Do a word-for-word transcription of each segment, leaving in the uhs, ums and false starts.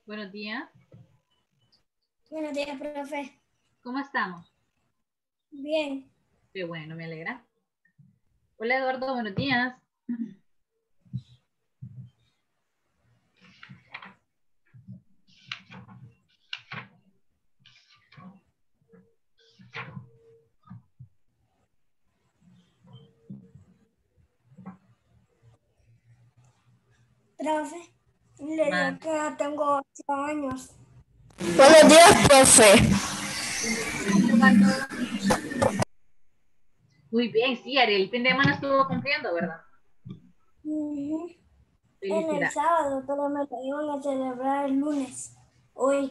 Buenos días. Buenos días, profe. ¿Cómo estamos? Bien. Qué bueno, me alegra. Hola, Eduardo, buenos días. Profe, le digo Man. que tengo ocho años. Buenos días, profe. Muy bien, sí, Ariel, el fin de semana estuvo cumpliendo, ¿verdad? Uh-huh. En el Felicidad. sábado, pero me lo iban a celebrar el lunes. Hoy.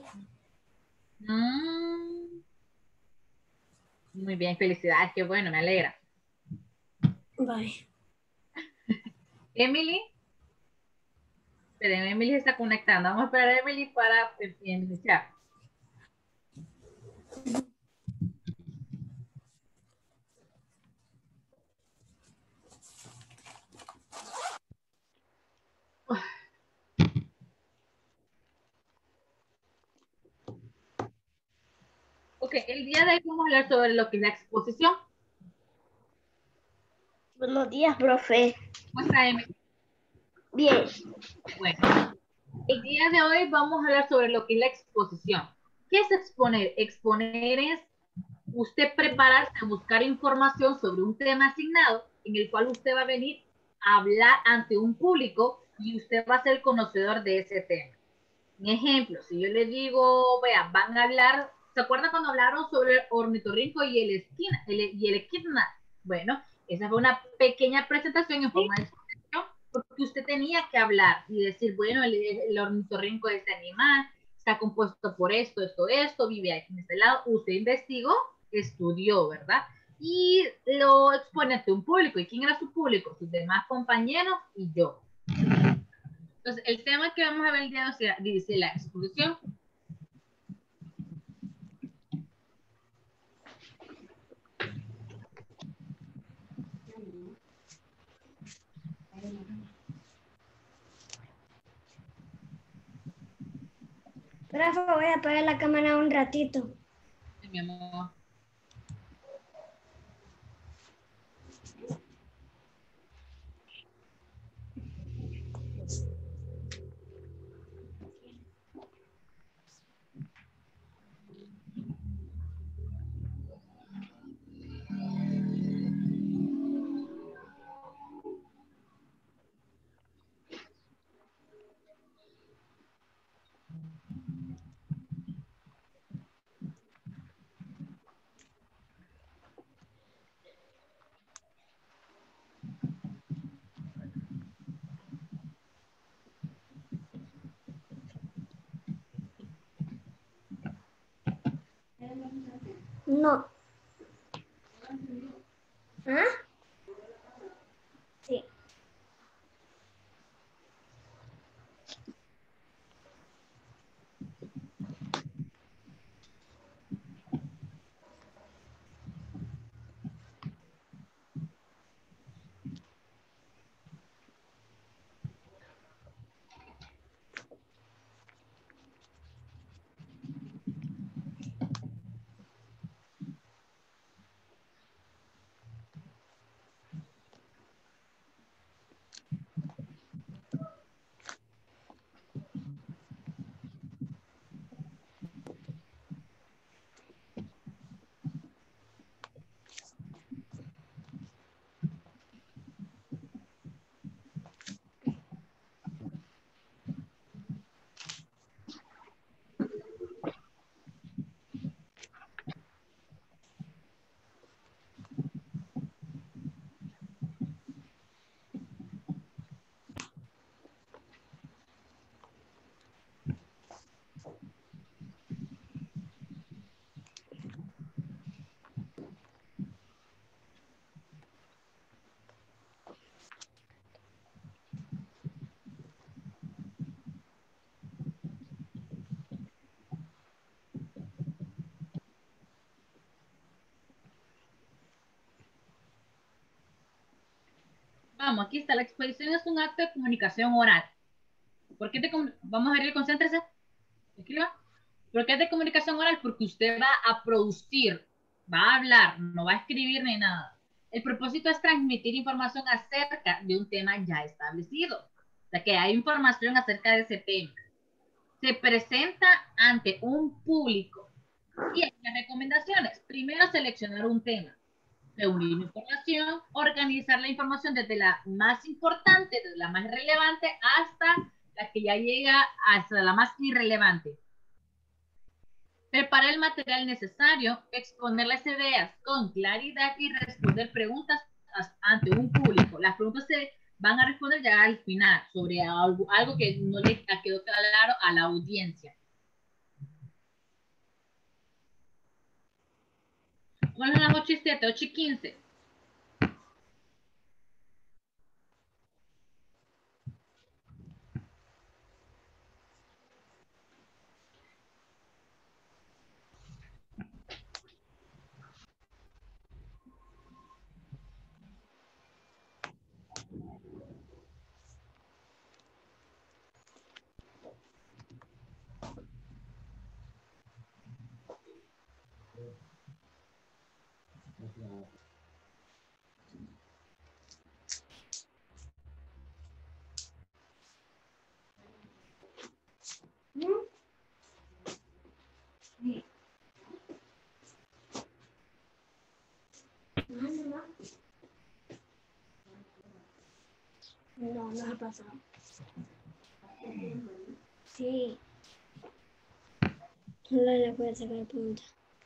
Mm. Muy bien, felicidades, qué bueno, me alegra. Bye. Emily. Esperen, Emily se está conectando. Vamos a esperar a Emily para iniciar. Ok, el día de hoy vamos a hablar sobre lo que es la exposición. Buenos días, profe. ¿Cómo está, Emily? Bien. Bueno, el día de hoy vamos a hablar sobre lo que es la exposición. ¿Qué es exponer? Exponer es usted prepararse a buscar información sobre un tema asignado en el cual usted va a venir a hablar ante un público y usted va a ser conocedor de ese tema. Un ejemplo, si yo le digo, vean, van a hablar, ¿se acuerdan cuando hablaron sobre el ornitorrinco y el esquina, el, y el equidna? Bueno, esa fue una pequeña presentación en forma de exposición porque usted tenía que hablar y decir, bueno, el, el ornitorrinco es este animal, está compuesto por esto, esto, esto, vive aquí en este lado. Usted investigó, estudió, ¿verdad? Y lo expone ante un público. ¿Y quién era su público? Sus demás compañeros y yo. Entonces, el tema que vamos a ver el día de hoy dice la exposición. Profe, voy a apagar la cámara un ratito. Sí, mi amor. No. ¿Ah? Sí. Vamos, aquí está. La exposición es un acto de comunicación oral. ¿Por qué te Vamos a ver, concéntrese. ¿Escriba? ¿Por qué es de comunicación oral? Porque usted va a producir, va a hablar, no va a escribir ni nada. El propósito es transmitir información acerca de un tema ya establecido. O sea, que hay información acerca de ese tema. Se presenta ante un público y hay las recomendaciones. Primero, seleccionar un tema, reunir información, organizar la información desde la más importante, desde la más relevante, hasta la que ya llega hasta la más irrelevante. Preparar el material necesario, exponer las ideas con claridad y responder preguntas ante un público. Las preguntas se van a responder ya al final sobre algo, algo que no le quedó claro a la audiencia. Vamos a las ocho y siete, ocho y quince. No, no ha pasado. Sí. No le puede sacar punta.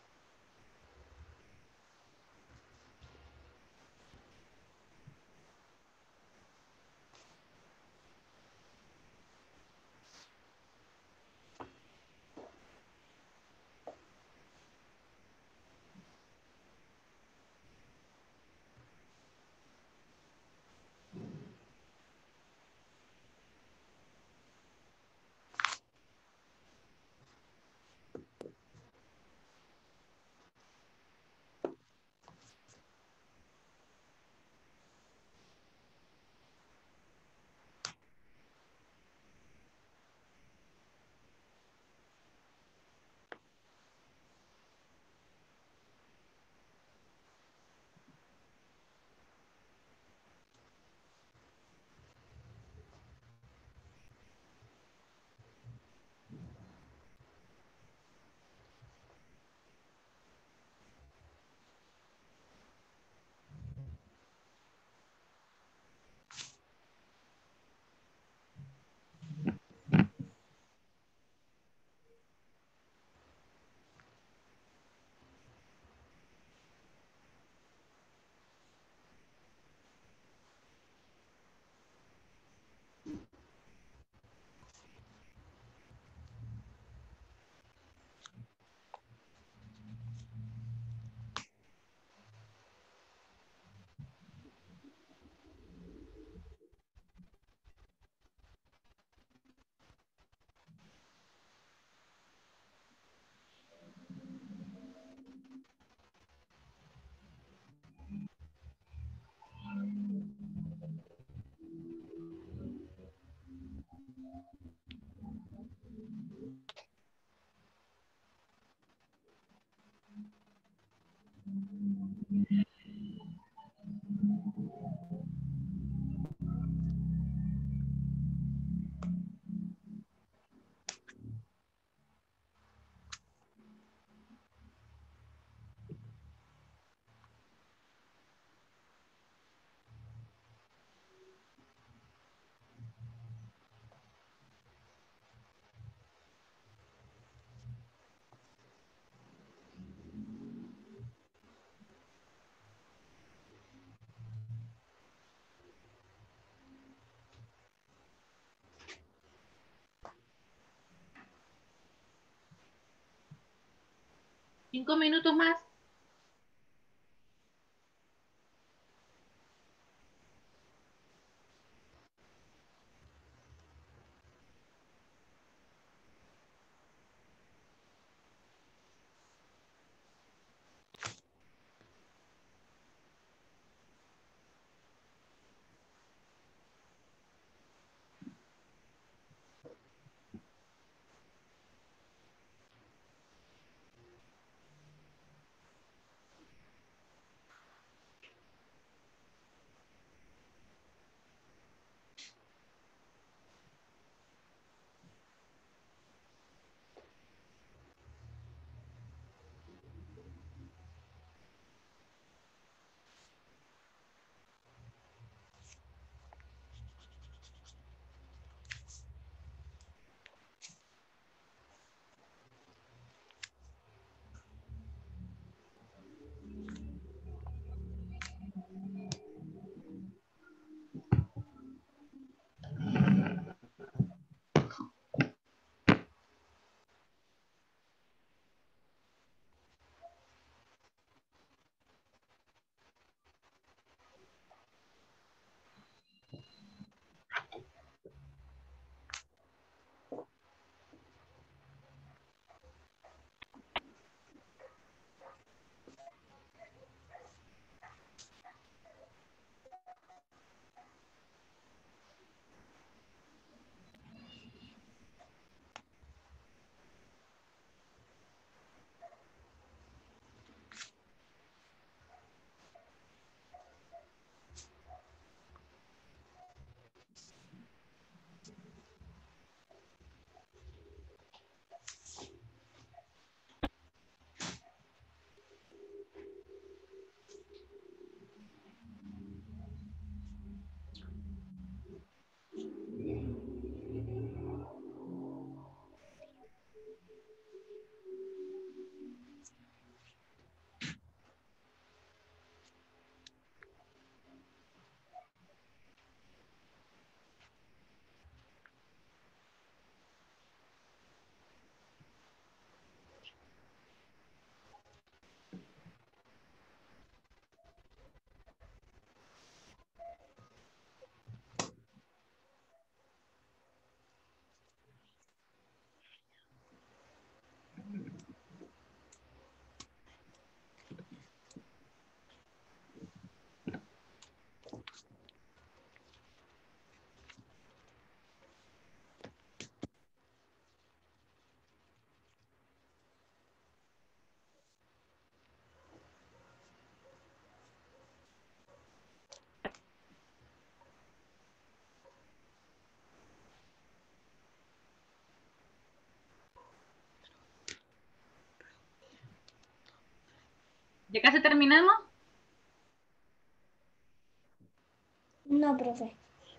Cinco minutos más. ¿Ya casi terminamos? No, profe.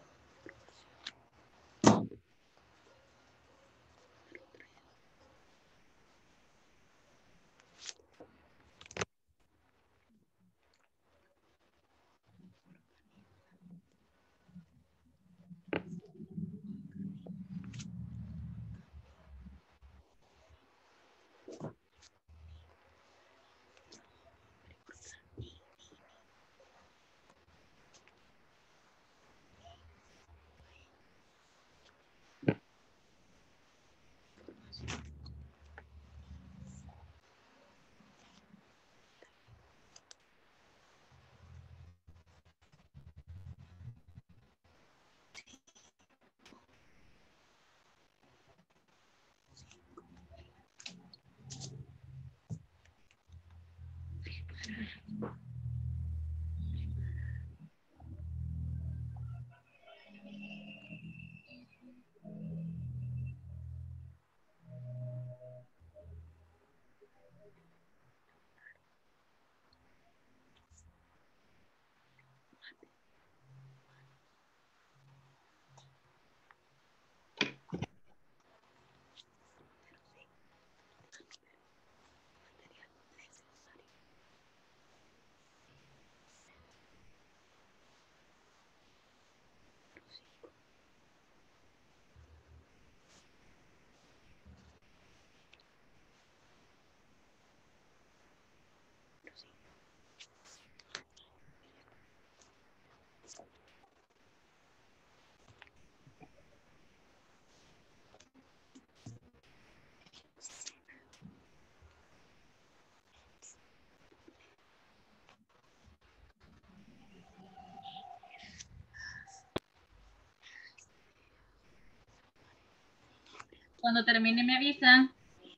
Cuando termine me avisan.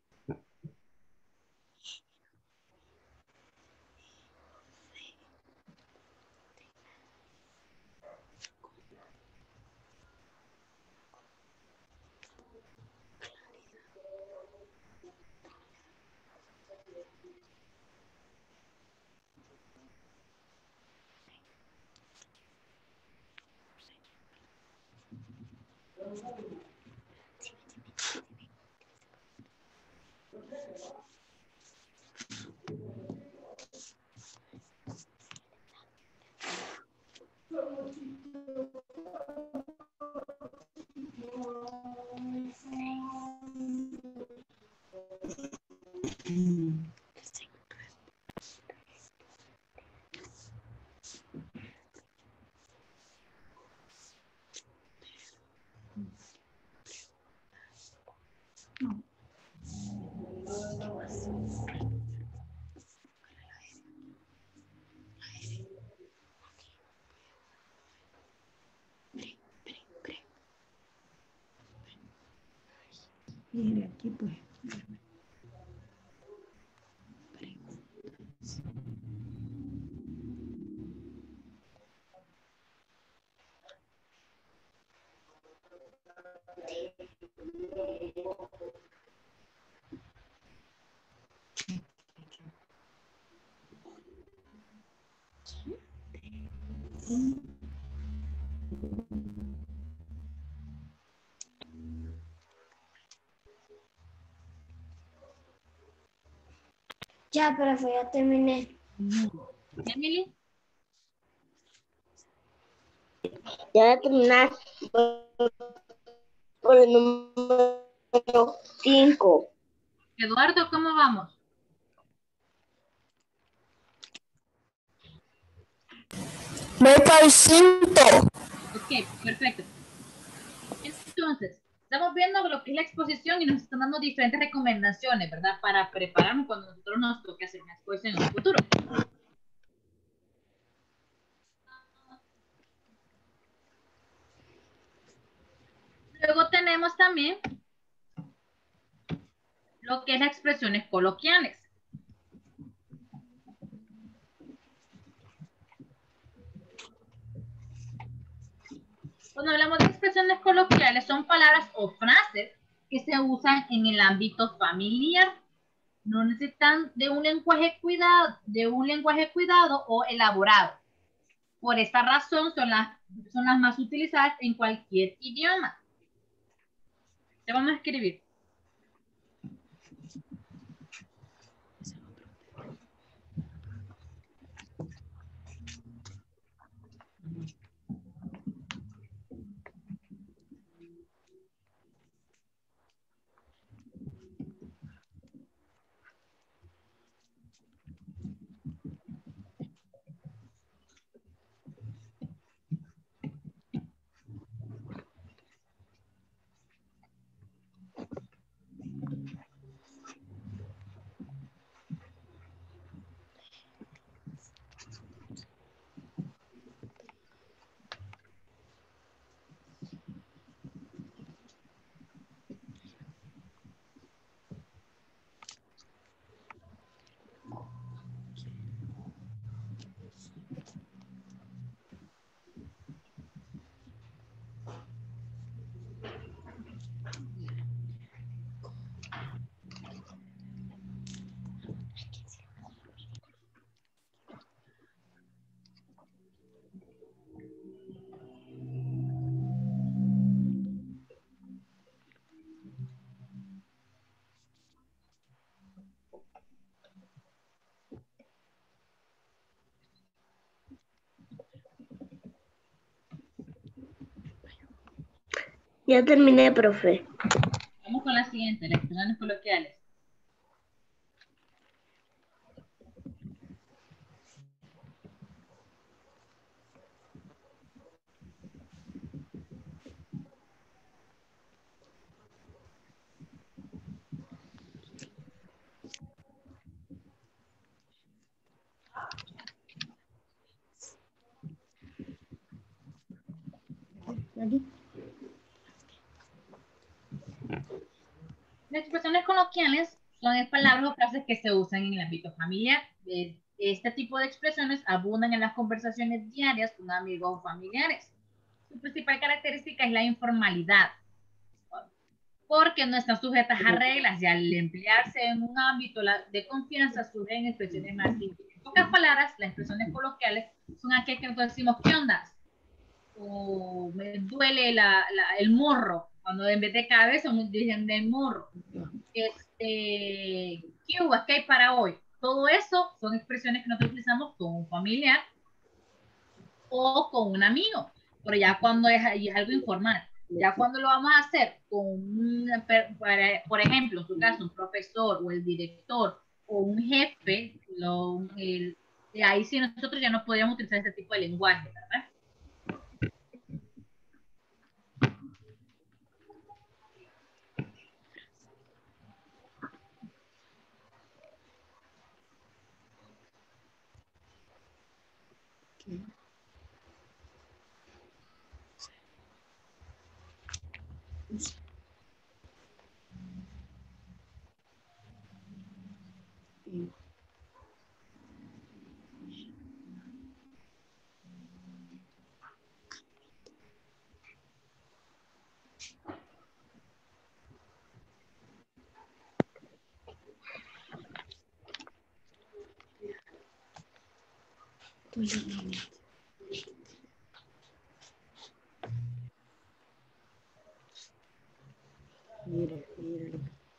Mire aquí pues. Ya, profe, ya terminé. Emily, Ya terminar por el número cinco. Eduardo, ¿cómo vamos? Voy para el cinco. Ok, perfecto. Entonces, estamos viendo lo que es la exposición y nos están dando diferentes recomendaciones, ¿verdad? Para prepararnos cuando nosotros nos toque hacer una exposición en el futuro. Luego tenemos también lo que es las expresiones coloquiales. Cuando hablamos de expresiones coloquiales, son palabras o frases que se usan en el ámbito familiar. no necesitan de un lenguaje cuidado, de un lenguaje cuidado o elaborado. Por esta razón son las, son las más utilizadas en cualquier idioma. Te vamos a escribir. Ya terminé, profe. Vamos con la siguiente, las expresiones coloquiales. Las expresiones coloquiales son palabras o frases que se usan en el ámbito familiar. Este tipo de expresiones abundan en las conversaciones diarias con amigos o familiares. Su principal característica es la informalidad, porque no están sujetas a reglas y al emplearse en un ámbito de confianza surgen expresiones más simples. En pocas palabras, las expresiones coloquiales son aquellas que nosotros decimos, ¿qué onda? O me duele la, la, el morro, cuando en vez de cabeza me dicen del morro. Este, ¿qué hubo? ¿Qué hay para hoy? Todo eso son expresiones que nosotros utilizamos con un familiar o con un amigo, pero ya cuando es, es algo informal. Ya cuando lo vamos a hacer con, una, por ejemplo, en su caso, un profesor o el director o un jefe, lo, el, ahí sí nosotros ya no podríamos utilizar ese tipo de lenguaje, ¿verdad? Mira, mira.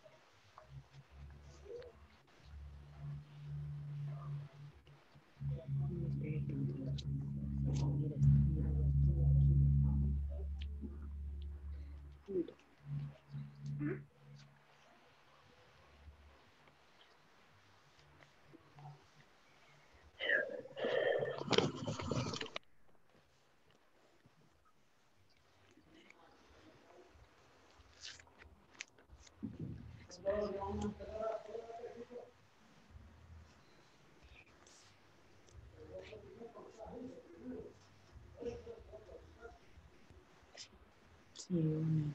Sí, bueno.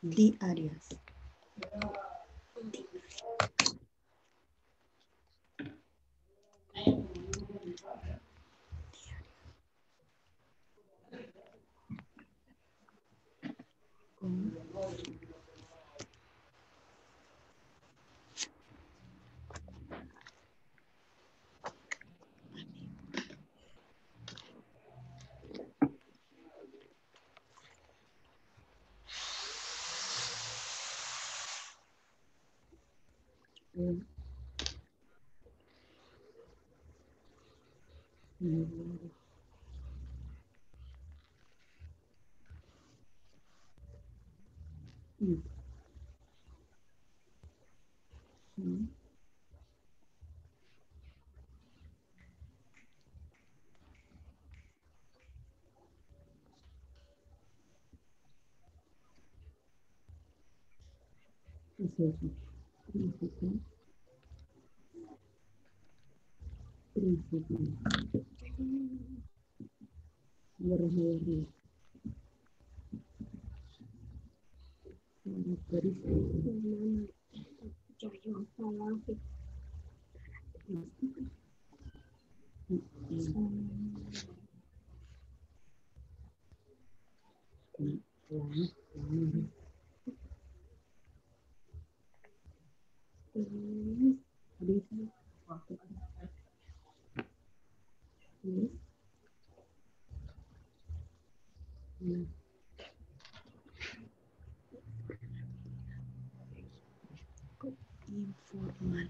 Diarias. Mm. Mm. Mm. Mm. ¿Qué es eso? Príncipe. Príncipe. Guerra de arriba. Informal.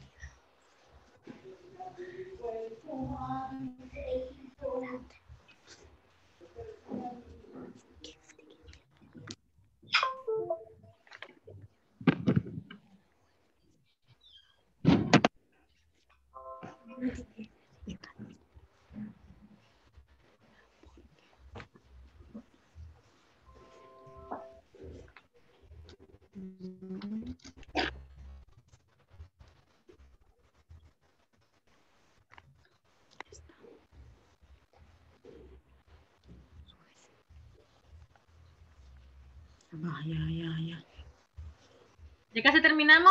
Ah, ya, ya, ya. ¿Ya casi terminamos?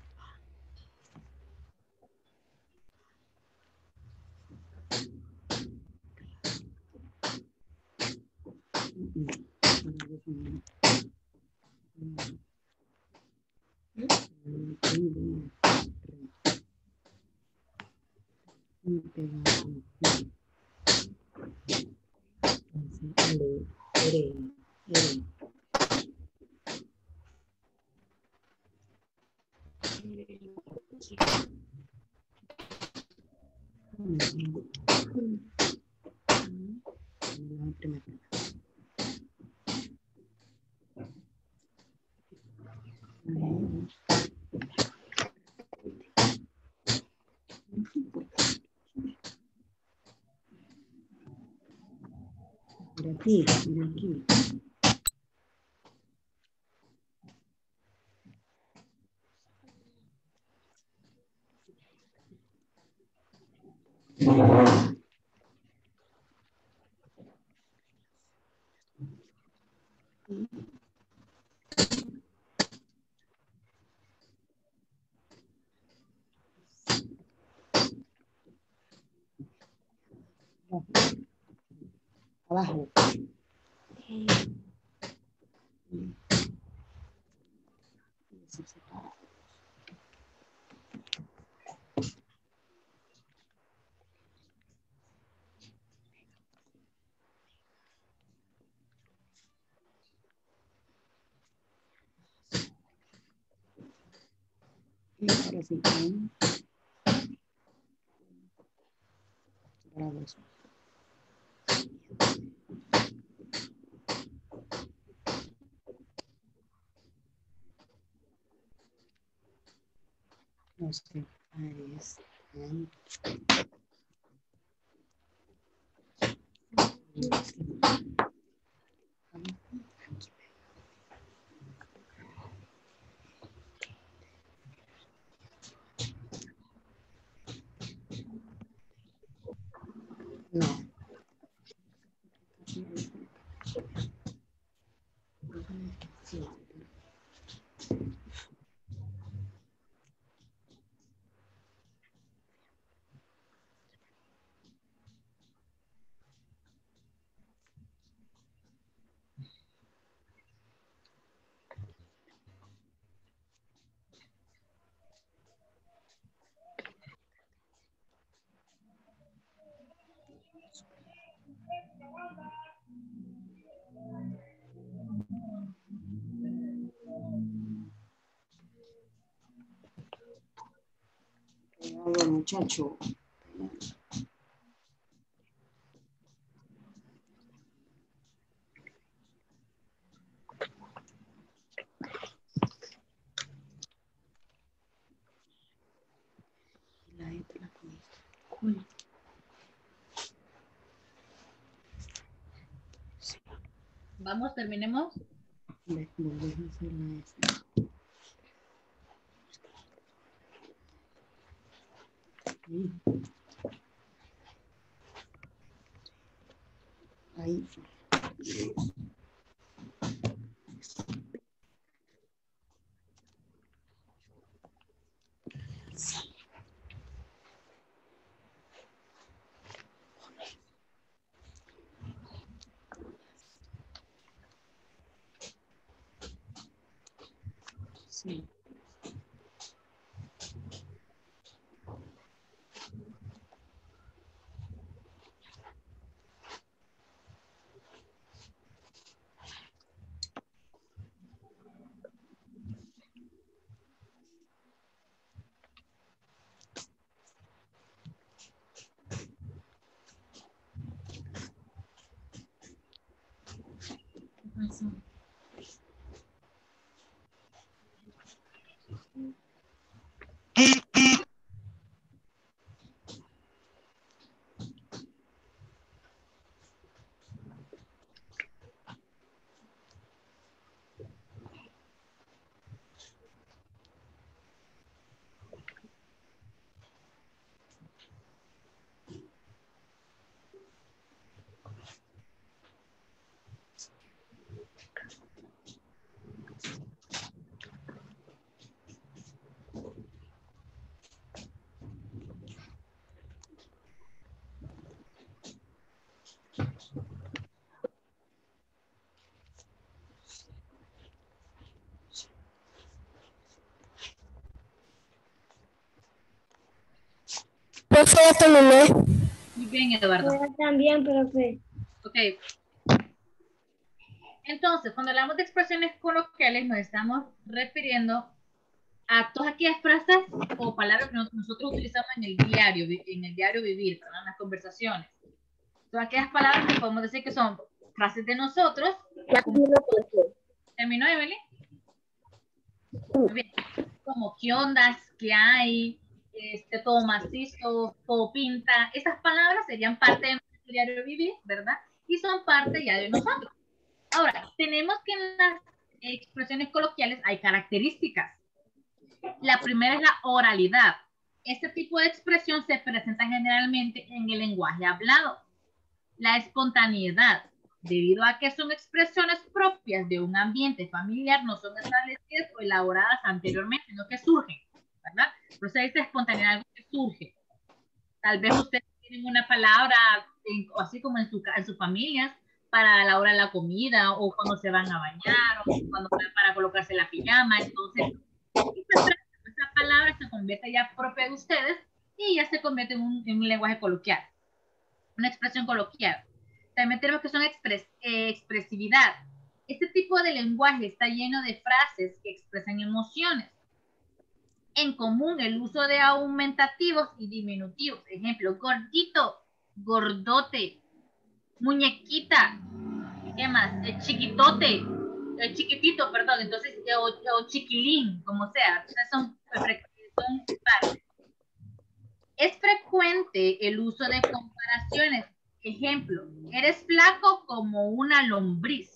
Mira aquí, mira aquí. Abajo. Y ahora sí. Bravos. No sé. Aries. No. Sí. Cuidado, muchacho. La E te la comiste. Cool. Vamos, terminemos. Ve, volvés a hacer la S. Ahí. Ahí. Sí. Profe, ya terminé. Muy bien, Eduardo. Yo también, profe. Ok. Entonces, cuando hablamos de expresiones coloquiales, nos estamos refiriendo a todas aquellas frases o palabras que nosotros utilizamos en el diario, en el diario vivir, ¿verdad? En las conversaciones. Todas aquellas palabras que podemos decir que son frases de nosotros. Ya Como, terminó, profe. ¿terminó, Evelyn? Muy bien. Como qué ondas, qué hay, este, todo macizo, todo pinta. Esas palabras serían parte de nuestro diario vivir, ¿verdad? Y son parte ya de nosotros. Ahora, tenemos que en las expresiones coloquiales hay características. La primera es la oralidad. Este tipo de expresión se presenta generalmente en el lenguaje hablado. La espontaneidad, debido a que son expresiones propias de un ambiente familiar, no son establecidas o elaboradas anteriormente, sino que surgen, ¿verdad? Por eso dice espontaneidad, algo que surge. Tal vez ustedes tienen una palabra, en, así como en su, en sus familias, para la hora de la comida, o cuando se van a bañar, o cuando van para colocarse la pijama. Entonces, esa, esa palabra se convierte ya propia de ustedes y ya se convierte en un, en un lenguaje coloquial, una expresión coloquial. También tenemos que son expres, eh, expresividad. Este tipo de lenguaje está lleno de frases que expresan emociones. En común el uso de aumentativos y diminutivos. Ejemplo, gordito, gordote, muñequita, ¿qué más? El chiquitote, el chiquitito, perdón, entonces, o, o chiquilín, como sea. Entonces son, son partes. Es frecuente el uso de comparaciones. Ejemplo, eres flaco como una lombriz.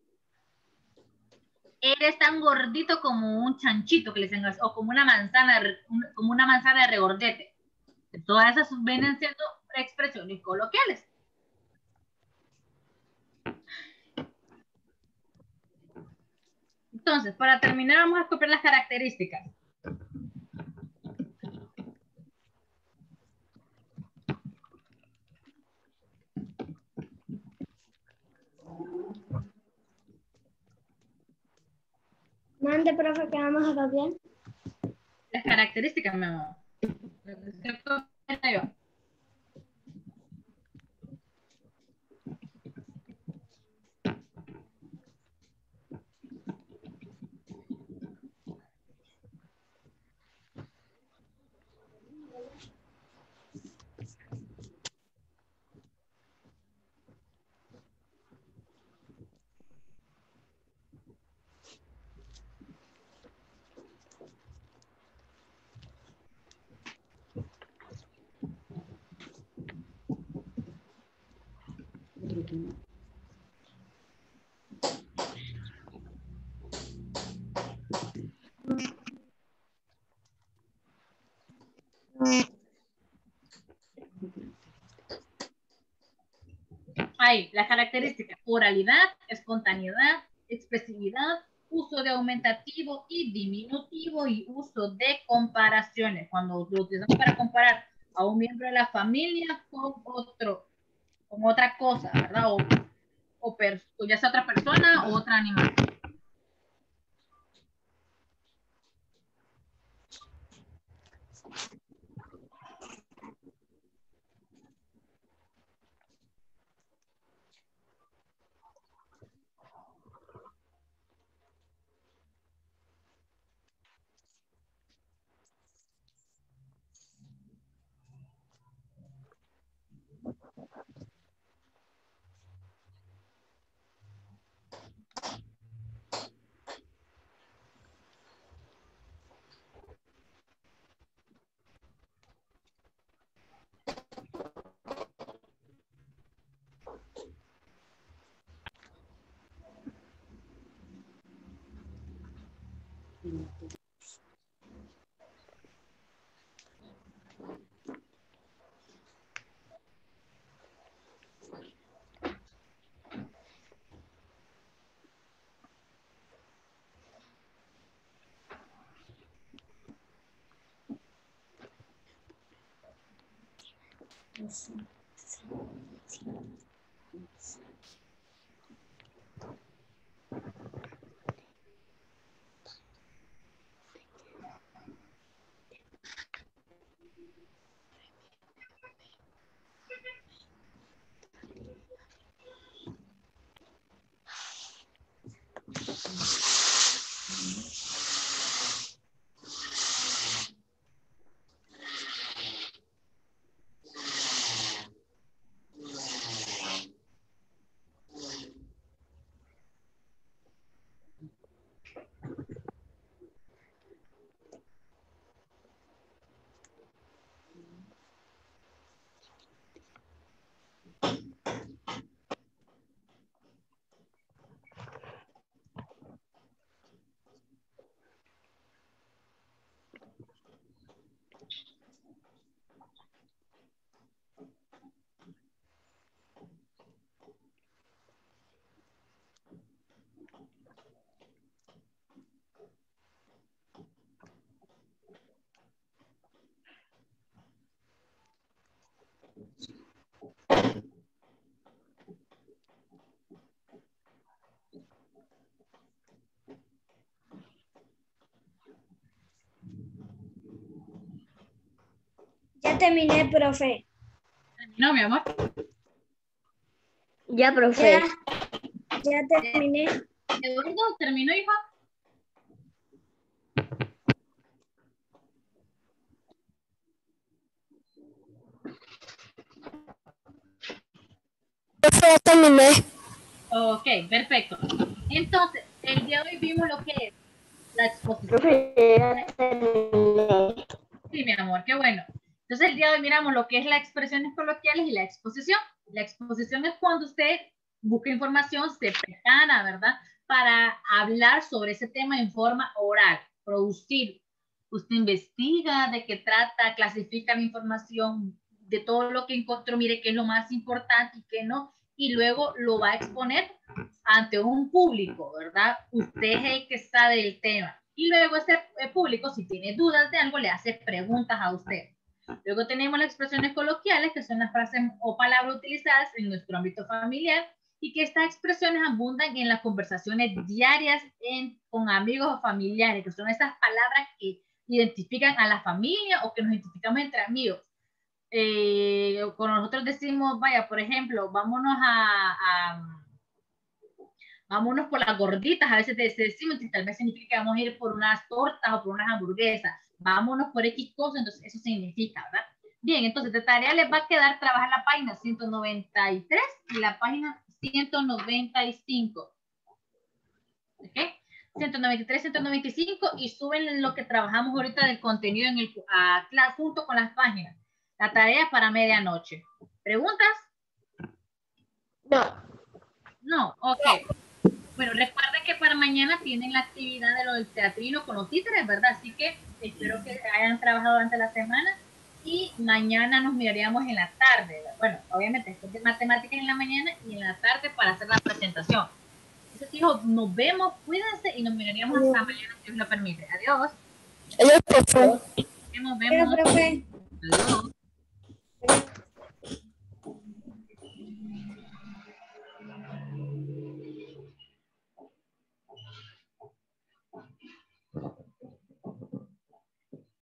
Eres tan gordito como un chanchito, que les dicen, o como una manzana, como una manzana de regordete. Todas esas vienen siendo expresiones coloquiales. Entonces, para terminar, vamos a copiar las características. Mande, profe, que vamos a copiar. Las características, mi amor. Primo. Ahí, las características: oralidad, espontaneidad, expresividad, uso de aumentativo y diminutivo y uso de comparaciones. Cuando lo utilizamos para comparar a un miembro de la familia con otro, con otra cosa, ¿verdad? O, o, per, o ya sea otra persona o otro animal. Ya terminé, profe. ¿Terminó, mi amor? Ya, profe. Ya, ya terminé. Eduardo, ¿terminó, hijo? Profe, ya terminé. Ok, perfecto. Entonces, el día de hoy vimos lo que es la exposición. Profe, ya terminé. Sí, mi amor, qué bueno. Entonces, el día de hoy miramos lo que es las expresiones coloquiales y la exposición. La exposición es cuando usted busca información, se prepara, ¿verdad? Para hablar sobre ese tema en forma oral, producir. Usted investiga de qué trata, clasifica la información de todo lo que encontró, mire qué es lo más importante y qué no, y luego lo va a exponer ante un público, ¿verdad? Usted es el que sabe del tema. Y luego ese público, si tiene dudas de algo, le hace preguntas a usted. Luego tenemos las expresiones coloquiales, que son las frases o palabras utilizadas en nuestro ámbito familiar y que estas expresiones abundan en las conversaciones diarias en, con amigos o familiares, que son esas palabras que identifican a la familia o que nos identificamos entre amigos. Eh, cuando nosotros decimos, vaya, por ejemplo, vámonos a, a vámonos por las gorditas, a veces decimos, y tal vez significa que vamos a ir por unas tortas o por unas hamburguesas, vámonos por X cosas, entonces eso significa, ¿verdad? Bien, entonces de tarea les va a quedar trabajar la página ciento noventa y tres y la página ciento noventa y cinco. ¿Ok? ciento noventa y tres, ciento noventa y cinco y suben lo que trabajamos ahorita del contenido en el a clase junto con las páginas. La tarea para medianoche. ¿Preguntas? No. No, ok. Bueno, recuerden que para mañana tienen la actividad de lo del teatrino con los títeres, ¿verdad? Así que espero que hayan trabajado durante la semana y mañana nos miraríamos en la tarde. Bueno, obviamente después de matemáticas en la mañana y en la tarde para hacer la presentación. Entonces, hijos, nos vemos, cuídense y nos miraríamos hasta mañana, si Dios lo permite. Adiós. Adiós, profe. Nos Pero, vemos. profe. Adiós.